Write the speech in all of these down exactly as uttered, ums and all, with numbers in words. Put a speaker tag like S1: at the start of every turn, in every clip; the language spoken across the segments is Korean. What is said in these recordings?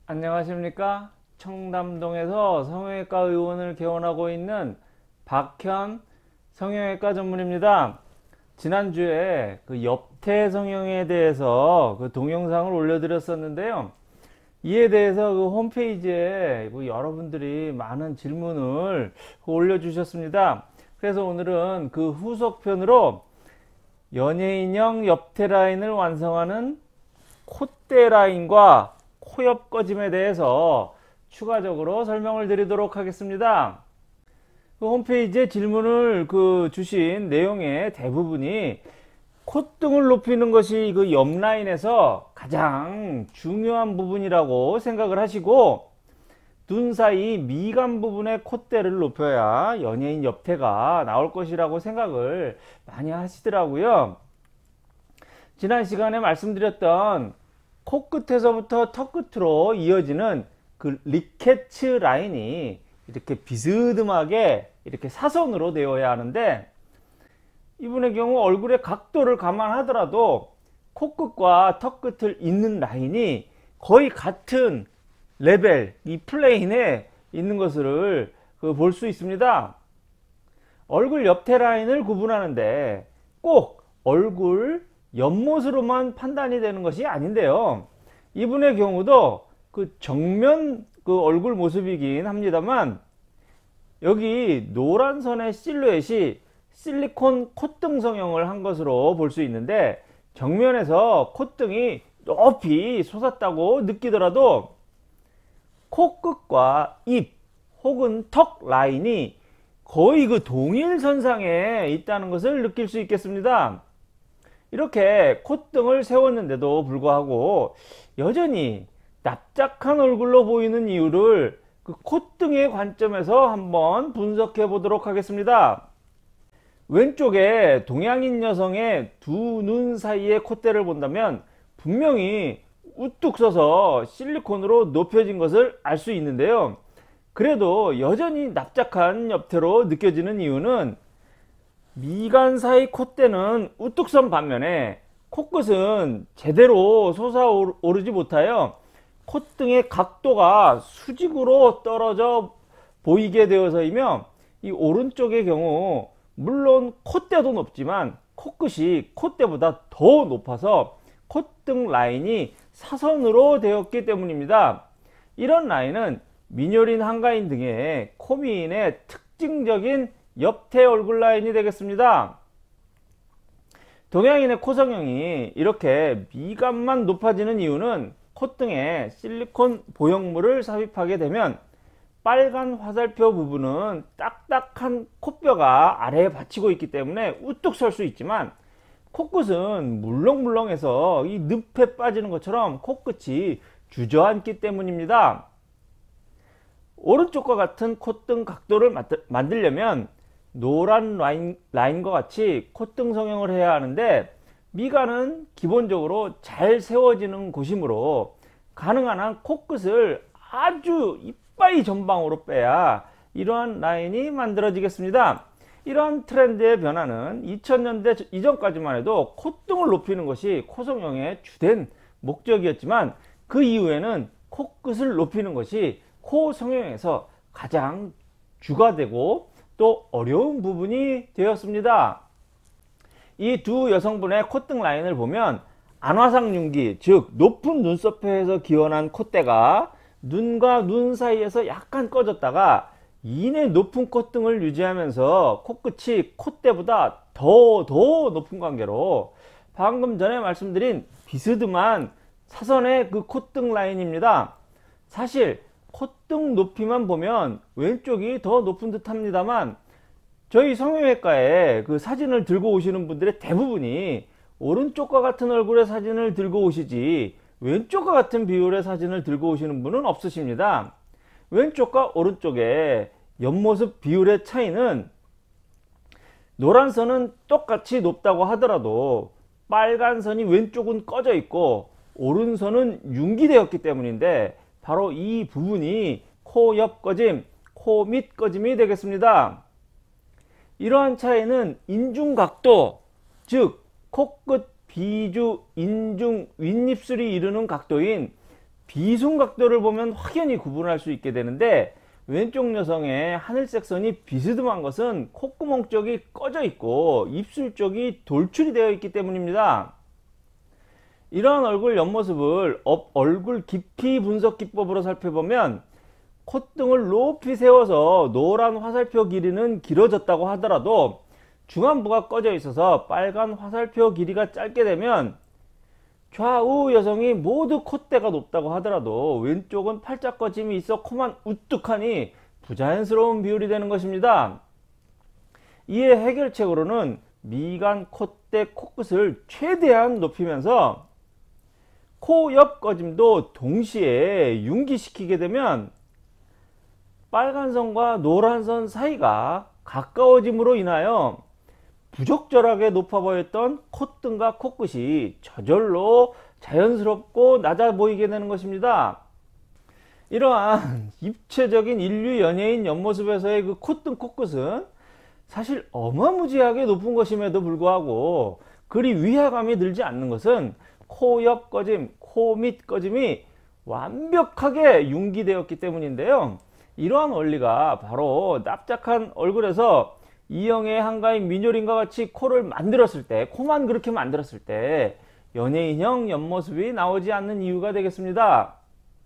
S1: 안녕하십니까? 청담동에서 성형외과 의원을 개원하고 있는 박현 성형외과 전문입니다. 지난주에 그 옆태 성형에 대해서 그 동영상을 올려드렸었는데요. 이에 대해서 그 홈페이지에 그 여러분들이 많은 질문을 올려주셨습니다. 그래서 오늘은 그 후속편으로 연예인형 옆태 라인을 완성하는 콧대 라인과 코옆 꺼짐에 대해서 추가적으로 설명을 드리도록 하겠습니다. 그 홈페이지에 질문을 그 주신 내용의 대부분이 콧등을 높이는 것이 그 옆라인에서 가장 중요한 부분이라고 생각을 하시고, 눈 사이 미간 부분의 콧대를 높여야 연예인 옆태가 나올 것이라고 생각을 많이 하시더라고요. 지난 시간에 말씀드렸던 코끝에서부터 턱끝으로 이어지는 그 리케츠 라인이 이렇게 비스듬하게 이렇게 사선으로 되어야 하는데, 이분의 경우 얼굴의 각도를 감안하더라도 코끝과 턱끝을 잇는 라인이 거의 같은 레벨, 이 플레인에 있는 것을 그 볼 수 있습니다. 얼굴 옆태 라인을 구분하는데 꼭 얼굴 옆모습으로만 판단이 되는 것이 아닌데요. 이분의 경우도 그 정면 그 얼굴 모습이긴 합니다만, 여기 노란 선의 실루엣이 실리콘 콧등 성형을 한 것으로 볼 수 있는데, 정면에서 콧등이 높이 솟았다고 느끼더라도 코끝과 입 혹은 턱 라인이 거의 그 동일선상에 있다는 것을 느낄 수 있겠습니다. 이렇게 콧등을 세웠는데도 불구하고 여전히 납작한 얼굴로 보이는 이유를 그 콧등의 관점에서 한번 분석해 보도록 하겠습니다. 왼쪽에 동양인 여성의 두 눈 사이의 콧대를 본다면 분명히 우뚝 서서 실리콘으로 높여진 것을 알 수 있는데요. 그래도 여전히 납작한 옆태로 느껴지는 이유는 미간 사이 콧대는 우뚝 선 반면에 코끝은 제대로 솟아오르지 못하여 콧등의 각도가 수직으로 떨어져 보이게 되어서이며, 이 오른쪽의 경우 물론 콧대도 높지만 코끝이 콧대보다 더 높아서 콧등 라인이 사선으로 되었기 때문입니다. 이런 라인은 민요린 한가인 등의 코미인의 특징적인 옆태 얼굴 라인이 되겠습니다. 동양인의 코 성형이 이렇게 미간만 높아지는 이유는 콧등에 실리콘 보형물을 삽입하게 되면 빨간 화살표 부분은 딱딱한 콧뼈가 아래에 받치고 있기 때문에 우뚝 설 수 있지만, 코끝은 물렁물렁해서 이 늪에 빠지는 것처럼 코끝이 주저앉기 때문입니다. 오른쪽과 같은 콧등 각도를 만들려면 노란 라인, 라인과 같이 콧등 성형을 해야 하는데, 미간은 기본적으로 잘 세워지는 곳이므로 가능한 한 코끝을 아주 이빠이 전방으로 빼야 이러한 라인이 만들어지겠습니다. 이러한 트렌드의 변화는 이천 년대 이전까지만 해도 콧등을 높이는 것이 코 성형의 주된 목적이었지만, 그 이후에는 코끝을 높이는 것이 코 성형에서 가장 주가 되고 또 어려운 부분이 되었습니다. 이 두 여성분의 콧등 라인을 보면 안화상윤기, 즉 높은 눈썹에서 기원한 콧대가 눈과 눈 사이에서 약간 꺼졌다가 이내 높은 콧등을 유지하면서 코끝이 콧대보다 더 더 높은 관계로 방금 전에 말씀드린 비스듬한 사선의 그 콧등 라인입니다. 사실 콧등 높이만 보면 왼쪽이 더 높은 듯 합니다만, 저희 성형외과에 그 사진을 들고 오시는 분들의 대부분이 오른쪽과 같은 얼굴의 사진을 들고 오시지 왼쪽과 같은 비율의 사진을 들고 오시는 분은 없으십니다. 왼쪽과 오른쪽의 옆모습 비율의 차이는 노란 선은 똑같이 높다고 하더라도 빨간 선이 왼쪽은 꺼져 있고 오른선은 융기되었기 때문인데, 바로 이 부분이 코 옆 꺼짐, 코 밑 꺼짐이 되겠습니다. 이러한 차이는 인중각도, 즉 코끝 비주 인중 윗입술이 이루는 각도인 비순각도를 보면 확연히 구분할 수 있게 되는데, 왼쪽 여성의 하늘색 선이 비스듬한 것은 콧구멍 쪽이 꺼져 있고 입술 쪽이 돌출이 되어 있기 때문입니다. 이러한 얼굴 옆모습을 얼굴 깊이 분석 기법으로 살펴보면 콧등을 높이 세워서 노란 화살표 길이는 길어졌다고 하더라도 중안부가 꺼져 있어서 빨간 화살표 길이가 짧게 되면, 좌우 여성이 모두 콧대가 높다고 하더라도 왼쪽은 팔자 꺼짐이 있어 코만 우뚝하니 부자연스러운 비율이 되는 것입니다. 이에 해결책으로는 미간, 콧대, 코끝을 최대한 높이면서 코 옆 꺼짐도 동시에 융기시키게 되면 빨간 선과 노란 선 사이가 가까워짐으로 인하여 부적절하게 높아 보였던 콧등과 코끝이 저절로 자연스럽고 낮아 보이게 되는 것입니다. 이러한 입체적인 인류 연예인 옆모습에서의 그 콧등 코끝은 사실 어마무지하게 높은 것임에도 불구하고 그리 위화감이 들지 않는 것은 코 옆 꺼짐, 코 밑 꺼짐이 완벽하게 융기되었기 때문인데요. 이러한 원리가 바로 납작한 얼굴에서 이영애 한가인 민효린과 같이 코를 만들었을 때, 코만 그렇게 만들었을 때 연예인형 옆모습이 나오지 않는 이유가 되겠습니다.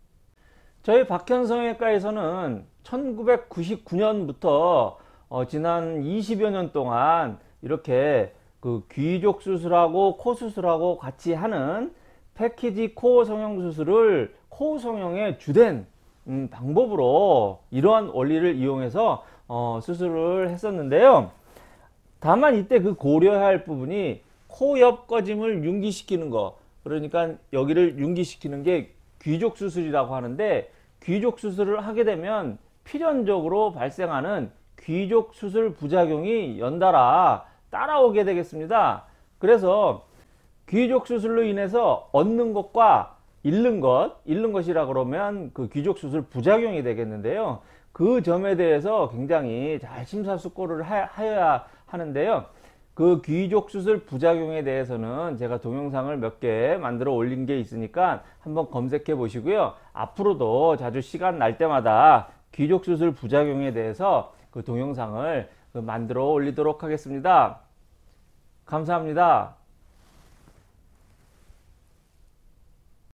S1: 저희 박현성외과에서는 천구백구십구 년부터 어, 지난 이십여 년 동안 이렇게 그 귀족 수술하고 코 수술하고 같이 하는 패키지 코어 성형 수술을 코어 성형의 주된 음, 방법으로 이러한 원리를 이용해서 어, 수술을 했었는데요. 다만 이때 그 고려해야 할 부분이 코 옆 꺼짐을 융기시키는 거, 그러니까 여기를 융기시키는 게 귀족 수술이라고 하는데, 귀족 수술을 하게 되면 필연적으로 발생하는 귀족 수술 부작용이 연달아 따라오게 되겠습니다. 그래서 귀족 수술로 인해서 얻는 것과 잃는 것, 잃는 것이라 그러면 그 귀족 수술 부작용이 되겠는데요. 그 점에 대해서 굉장히 잘 심사숙고를 하여야 하는데요. 그 귀족 수술 부작용에 대해서는 제가 동영상을 몇 개 만들어 올린 게 있으니까 한번 검색해 보시고요. 앞으로도 자주 시간 날 때마다 귀족 수술 부작용에 대해서 그 동영상을 만들어 올리도록 하겠습니다. 감사합니다.